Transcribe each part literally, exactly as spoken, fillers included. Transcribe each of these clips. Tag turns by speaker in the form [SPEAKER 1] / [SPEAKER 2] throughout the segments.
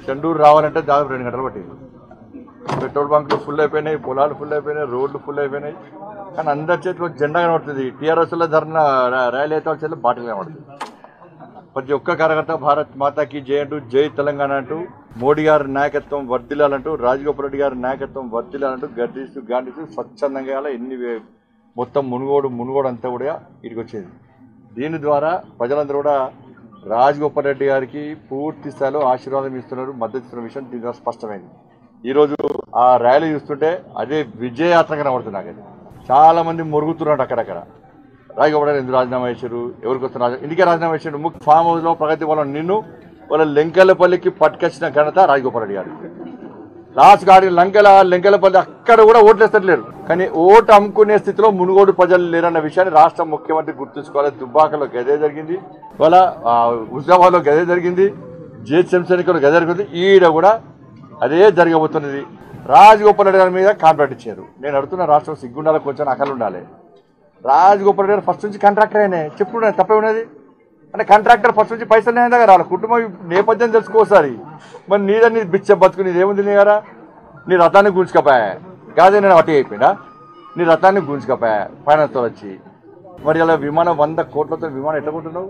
[SPEAKER 1] చెండూరు రావాలంటే దాదాపు రెండు గంటలు పట్టింది. పెట్రోల్ బంకులు ఫుల్ అయిపోయినాయి, పొలాలు ఫుల్ అయిపోయినాయి, రోడ్లు ఫుల్ అయిపోయినాయి. కానీ అందరి చేతిలో జెండా కనబడుతుంది. టీఆర్ఎస్లో ధర్నా ర్యాలీ అయితే వాళ్ళ చేతిలో బాటిల్ కనబడుతుంది. ప్రతి ఒక్క కార్యకర్త భారత్ మాతాకి జై అంటూ, జై తెలంగాణ అంటూ, మోడీ గారి నాయకత్వం వర్ధిల్లాలంటూ, రాజగోపాల్ రెడ్డి గారి నాయకత్వం వర్ధిల్లాలంటూ గడ్డిస్తూ గాండిస్తూ స్వచ్ఛందంగా ఎన్ని మొత్తం మునుగోడు మునుగోడు అంతా కూడా ఇటుకు వచ్చేది. దీని ద్వారా ప్రజలందరూ కూడా రాజగోపాల్ రెడ్డి గారికి పూర్తి స్థాయిలో ఆశీర్వాదం ఇస్తున్నారు, మద్దతు ఇస్తున్న విషయం దీని ద్వారా స్పష్టమైంది. ఈరోజు ఆ ర్యాలీ చూస్తుంటే అదే విజయయాత్ర కనబడుతుంది. నాకు చాలా మంది మురుగుతున్నారు అక్కడక్కడ. రాజగోపాల్ రెడ్డి ఎందుకు రాజీనామా చేశారు, ఎవరికి వస్తున్న రాజ ఇందుకే రాజీనామా చేశారు. ముఖ్య ఫామ్ హౌస్లో ప్రగతి వాళ్ళ నిన్ను వాళ్ళ లెంకలపల్లికి పట్టుకొచ్చిన ఘనత రాజగోపాల్ రెడ్డి గారు. లాస్ట్ గాడి లంకెల లెంకలపల్లి అక్కడ కూడా ఓట్లు వేస్తలేరు. కానీ ఓటు అమ్ముకునే స్థితిలో మునుగోడు ప్రజలు లేరన్న విషయాన్ని రాష్ట్ర ముఖ్యమంత్రి గుర్తుంచుకోవాలి. దుబ్బాకలో గదే జరిగింది, వాళ్ళ హుజాబాద్లో గదే జరిగింది, జేహెచ్ఎంసీలో గదే జరిగింది. ఈడ కూడా అదే జరగబోతున్నది. రాజగోపాల్ రెడ్డి గారి మీద కాంట్రాక్ట్ ఇచ్చారు. నేను అడుగుతున్న రాష్ట్రం సిగ్గుండాలి, కొంచెం అకలు ఉండాలి. రాజగోపాల్ రెడ్డి గారు ఫస్ట్ నుంచి కాంట్రాక్టర్ అయినా చెప్పుడు తప్పే ఉన్నది అంటే కాంట్రాక్టర్ ఫస్ట్ నుంచి పైసలు అయిన దగ్గర వాళ్ళ కుటుంబం నేపథ్యం తెలుసుకోసారి. మరి నీదని బిచ్చ బతుకు నీది ఏముంది నీ గారా? నీ రథాన్ని గుంజుకపోయా కాదే, నేను అట్టి అయిపోయినా నీ రథాన్ని గుంజుకపోయా ఫైనాన్స్తో వచ్చి. మరి ఇలా విమానం వంద కోట్లతో విమానం ఎట్లా కొంటున్నావు?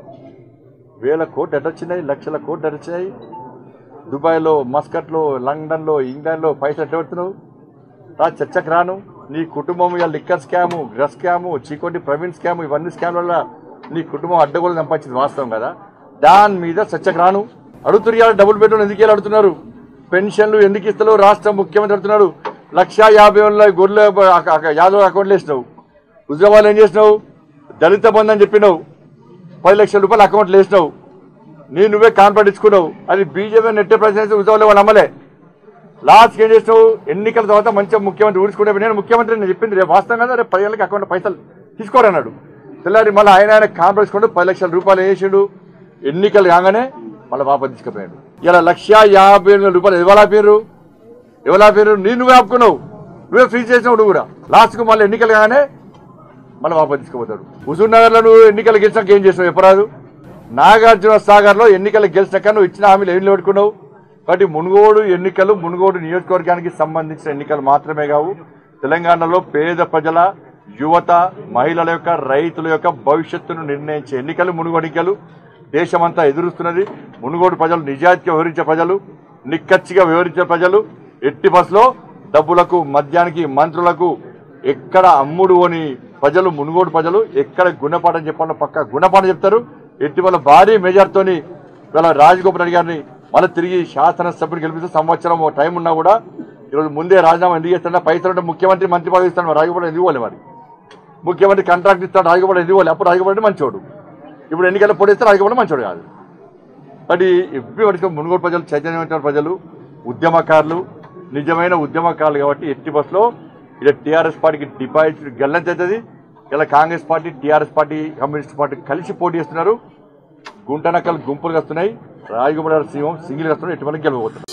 [SPEAKER 1] వేల కోట్లు ఎట్లా వచ్చినాయి, లక్షల కోట్లు ఎట్లా వచ్చినాయి? దుబాయ్లో, మస్కట్లో, లండన్లో, ఇంగ్లాండ్లో పైసలు ఎట్లా పెడుతున్నావు? రా చర్చకు రాను. నీ కుటుంబం ఇవాళ liquor scam, drugs scam, Chikoti Praveen scam, ఇవన్నీ స్కామ్ వల్ల నీ కుటుంబం అడ్డగోలు సంపాదించింది వాస్తవం కదా. దాని మీద చర్చకు రాను. అడుగుతున్నారు ఇవాళ డబుల్ బెడ్రూమ్ ఎందుకు వెళ్ళి అడుగుతున్నారు? పెన్షన్లు ఎందుకు ఇస్తలేవు? రాష్ట్ర ముఖ్యమంత్రి అడుగుతున్నాడు. లక్షా యాభై వేల గొర్రెల యాదవ్ అకౌంట్లు వేసినావు. హుజరాబాద్ ఏం చేసినావు? దళిత బంధు అని చెప్పినావు, పది లక్షల రూపాయలు అకౌంట్లు వేసినావు. నీ నువ్వే కాన్ఫిడెంట్ ఇచ్చుకున్నావు. అది బీజేపీ నెట్టే ప్రెసిడెన్సీ హుజరాబాద్లో వాళ్ళు నమ్మలే. లాస్ట్కి ఏం చేసినావు? ఎన్నికల తర్వాత మంచిగా ముఖ్యమంత్రి ఊడ్చుకుంటే నేను ముఖ్యమంత్రి నేను చెప్పింది రేపు వాస్తవం కదా, రేపు పది ఏళ్ళకి అకౌంట్ పైసలు తీసుకోరన్నాడు. తెల్లారి మళ్ళీ ఆయన ఆయన కాన్ఫిడెన్స్ కొంటూ పది లక్షల రూపాయలు వేసాడు. ఎన్నికలు కాగానే మళ్ళీ వాపసు తీసుకుపోయాడు. ఇలా లక్ష యాభై వేల రూపాయలు ఎవరు పేరు ఎవరు పేరు నీ నువ్వే ఆపుకున్నావు, నువ్వే ఫ్రీజ్ చేసినావు. నువ్వు కూడా లాస్ట్కు మళ్ళీ ఎన్నికలు కాగానే మళ్ళీ వాపసు తీసుకుపోతాడు. హుజూర్ నగర్లో నువ్వు ఎన్నికలు గెలిచినాక ఏం చేసినావు చెప్పరాదు? నాగార్జున సాగర్లో ఎన్నికలు గెలిచినాక నువ్వు ఇచ్చిన హామీలు ఏం నిలబెట్టుకున్నావు? కాబట్టి మునుగోడు ఎన్నికలు మునుగోడు నియోజకవర్గానికి సంబంధించిన ఎన్నికలు మాత్రమే కావు. తెలంగాణలో పేద ప్రజల, యువత, మహిళల యొక్క, రైతుల యొక్క భవిష్యత్తును నిర్ణయించే ఎన్నికలు మునుగోడు ఎన్నికలు. దేశమంతా ఎదురుస్తున్నది. మునుగోడు ప్రజలు నిజాయితీగా వివరించే ప్రజలు, నిక్కచ్చిగా వివరించే ప్రజలు. ఎట్టి బస్సులో డబ్బులకు, మద్యానికి, మంత్రులకు ఎక్కడ అమ్ముడు అని ప్రజలు, మునుగోడు ప్రజలు ఎక్కడ గుణపాఠం చెప్పాలో పక్క గుణపాఠం చెప్తారు. ఎట్టి వల్ల భారీ మెజార్టీతోని ఇవాళ రాజగోపాల్ రెడ్డి గారిని మళ్ళీ తిరిగి శాసనసభ్యులు గెలిపిస్తే సంవత్సరం టైం ఉన్నా కూడా ఈరోజు ముందే రాజీనామా ఎందుకు చేస్తున్నా? పైసలు అంటే ముఖ్యమంత్రి మంత్రి పదవి ఇస్తాను, రాజగోపాల్ ఎందుకు పోలే? మరి ముఖ్యమంత్రి కాంట్రాక్ట్ ఇస్తాడు, రాజగోపాల్ ఎందుకు పోలే? అప్పుడు రాజగోపాల్ రెడ్డి మంచోడు, ఇప్పుడు ఎన్నికల్లో పొడిస్తే రాజగోపాల్ మంచోడు కాదు. మరి ఎప్పుడు పడితే మునుగోడు ప్రజలు చైతన్యమైన ప్రజలు, ఉద్యమకారులు, నిజమైన ఉద్యమకారులు. కాబట్టి ఎట్టి బస్సులో ఇలా టీఆర్ఎస్ పార్టీకి డిపాజిట్ గల్లంత అవుతుంది. ఇలా Congress party, TRS party, communist party కలిసి పోటీ చేస్తున్నారు. గుంటనక్కలు గుంపులుగా వస్తున్నాయి. రాజగోపాల్ సింహం సింగిల్గా వస్తున్నాయి. ఎటువంటి గెలవబోతున్నారు.